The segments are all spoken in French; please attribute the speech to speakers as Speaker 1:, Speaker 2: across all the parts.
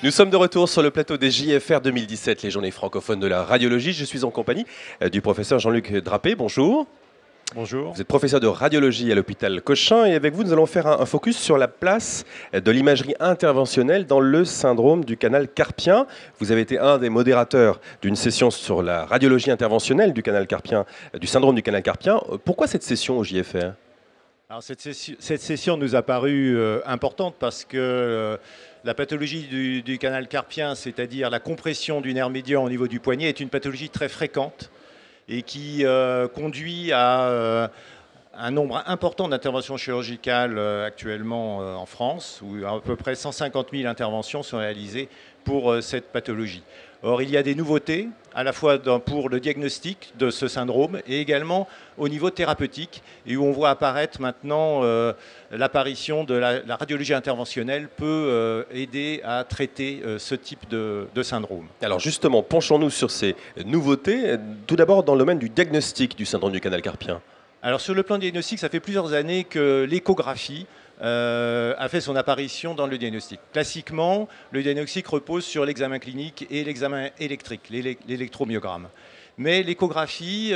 Speaker 1: Nous sommes de retour sur le plateau des JFR 2017, les journées francophones de la radiologie. Je suis en compagnie du professeur Jean-Luc Drapé. Bonjour.
Speaker 2: Bonjour.
Speaker 1: Vous êtes professeur de radiologie à l'hôpital Cochin et avec vous, nous allons faire un focus sur la place de l'imagerie interventionnelle dans le syndrome du canal carpien. Vous avez été un des modérateurs d'une session sur la radiologie interventionnelle du canal carpien, du syndrome du canal carpien. Pourquoi cette session au JFR ?
Speaker 2: Alors cette session nous a paru importante parce que la pathologie du canal carpien, c'est-à-dire la compression du nerf médian au niveau du poignet, est une pathologie très fréquente et qui conduit à un nombre important d'interventions chirurgicales actuellement en France, où à peu près 150 000 interventions sont réalisées pour cette pathologie. Or, il y a des nouveautés, à la fois pour le diagnostic de ce syndrome et également au niveau thérapeutique, et où on voit apparaître maintenant l'apparition de la radiologie interventionnelle peut aider à traiter ce type de syndrome.
Speaker 1: Alors justement, penchons-nous sur ces nouveautés, tout d'abord dans le domaine du diagnostic du syndrome du canal carpien.
Speaker 2: Alors sur le plan diagnostic, ça fait plusieurs années que l'échographie a fait son apparition dans le diagnostic. Classiquement, le diagnostic repose sur l'examen clinique et l'examen électrique, l'électromyogramme. Mais l'échographie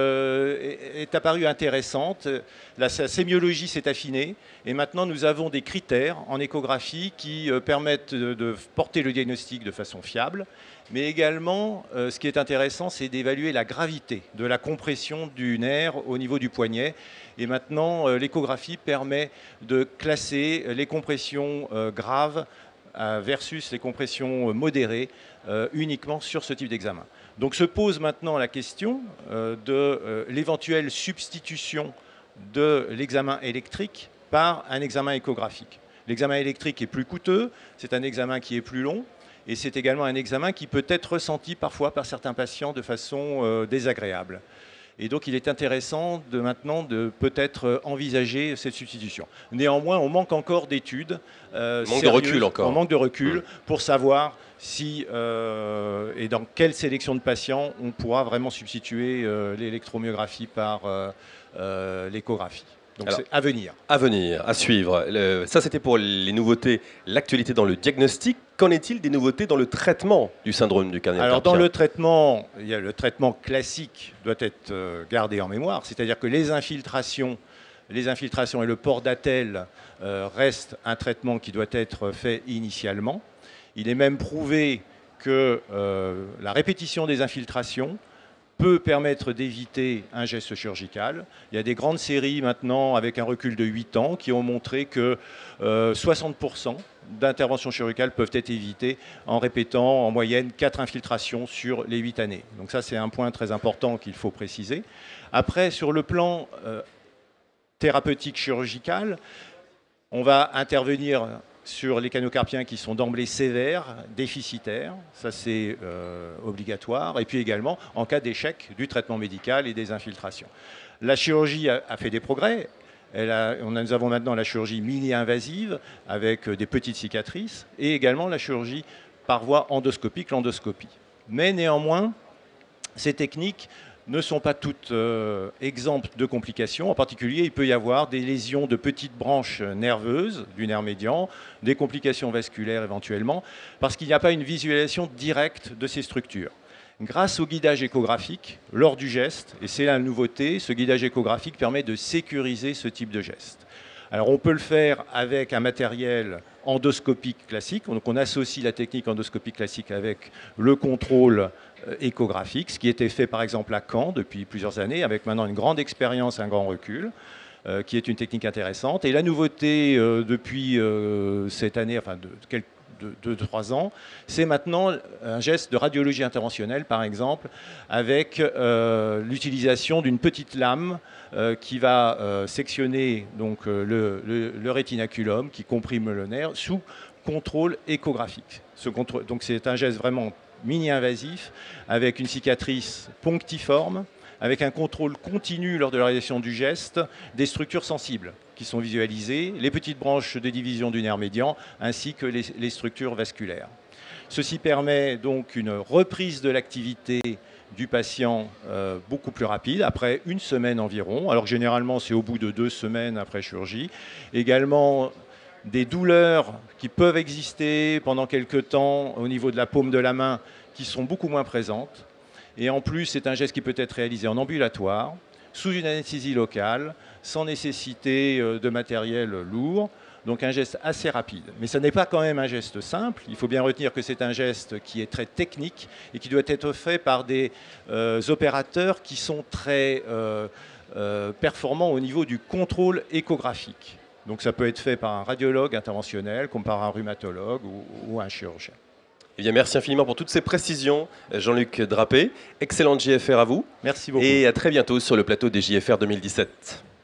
Speaker 2: est apparue intéressante, la sémiologie s'est affinée et maintenant nous avons des critères en échographie qui permettent de porter le diagnostic de façon fiable. Mais également, ce qui est intéressant, c'est d'évaluer la gravité de la compression du nerf au niveau du poignet. Et maintenant, l'échographie permet de classer les compressions graves versus les compressions modérées uniquement sur ce type d'examen. Donc se pose maintenant la question de l'éventuelle substitution de l'examen électrique par un examen échographique. L'examen électrique est plus coûteux, c'est un examen qui est plus long, et c'est également un examen qui peut être ressenti parfois par certains patients de façon désagréable. Et donc il est intéressant maintenant de peut-être envisager cette substitution. Néanmoins, on manque encore d'études.
Speaker 1: On manque de recul encore.
Speaker 2: On manque de recul pour savoir si et dans quelle sélection de patients on pourra vraiment substituer l'électromyographie par l'échographie. Donc c'est à venir.
Speaker 1: À venir, à suivre. Ça, c'était pour les nouveautés, l'actualité dans le diagnostic. Qu'en est-il des nouveautés dans le traitement du syndrome du canal carpien ?
Speaker 2: Alors dans le traitement, il y a le traitement classique doit être gardé en mémoire, c'est-à-dire que les infiltrations et le port d'attelle restent un traitement qui doit être fait initialement. Il est même prouvé que la répétition des infiltrations peut permettre d'éviter un geste chirurgical. Il y a des grandes séries maintenant avec un recul de 8 ans qui ont montré que 60% d'interventions chirurgicales peuvent être évitées en répétant en moyenne 4 infiltrations sur les 8 années. Donc ça, c'est un point très important qu'il faut préciser. Après, sur le plan thérapeutique chirurgical, on va intervenir sur les canaux carpiens qui sont d'emblée sévères, déficitaires, ça c'est obligatoire, et puis également en cas d'échec du traitement médical et des infiltrations. La chirurgie a fait des progrès, nous avons maintenant la chirurgie mini-invasive avec des petites cicatrices, et également la chirurgie par voie endoscopique, l'endoscopie. Mais néanmoins, ces techniques ne sont pas toutes exemptes de complications. En particulier, il peut y avoir des lésions de petites branches nerveuses du nerf médian, des complications vasculaires éventuellement, parce qu'il n'y a pas une visualisation directe de ces structures. Grâce au guidage échographique, lors du geste, et c'est la nouveauté, ce guidage échographique permet de sécuriser ce type de geste. Alors on peut le faire avec un matériel endoscopique classique, donc on associe la technique endoscopique classique avec le contrôle échographique, ce qui était fait par exemple à Caen depuis plusieurs années, avec maintenant une grande expérience, un grand recul, qui est une technique intéressante. Et la nouveauté depuis cette année, enfin de 2-3 ans, c'est maintenant un geste de radiologie interventionnelle, par exemple, avec l'utilisation d'une petite lame qui va sectionner donc, le rétinaculum, qui comprime le nerf, sous contrôle échographique. Donc c'est un geste vraiment mini-invasif, avec une cicatrice punctiforme, avec un contrôle continu lors de la réalisation du geste des structures sensibles qui sont visualisées, les petites branches de division du nerf médian, ainsi que les structures vasculaires. Ceci permet donc une reprise de l'activité du patient beaucoup plus rapide, après une semaine environ, alors généralement c'est au bout de 2 semaines après chirurgie. Également des douleurs qui peuvent exister pendant quelques temps au niveau de la paume de la main qui sont beaucoup moins présentes. Et en plus, c'est un geste qui peut être réalisé en ambulatoire, sous une anesthésie locale, sans nécessité de matériel lourd. Donc un geste assez rapide. Mais ce n'est pas quand même un geste simple. Il faut bien retenir que c'est un geste qui est très technique et qui doit être fait par des opérateurs qui sont très performants au niveau du contrôle échographique. Donc ça peut être fait par un radiologue interventionnel, comme par un rhumatologue ou un chirurgien.
Speaker 1: Eh bien, merci infiniment pour toutes ces précisions, Jean-Luc Drapé. Excellente JFR à vous.
Speaker 2: Merci beaucoup.
Speaker 1: Et à très bientôt sur le plateau des JFR 2017.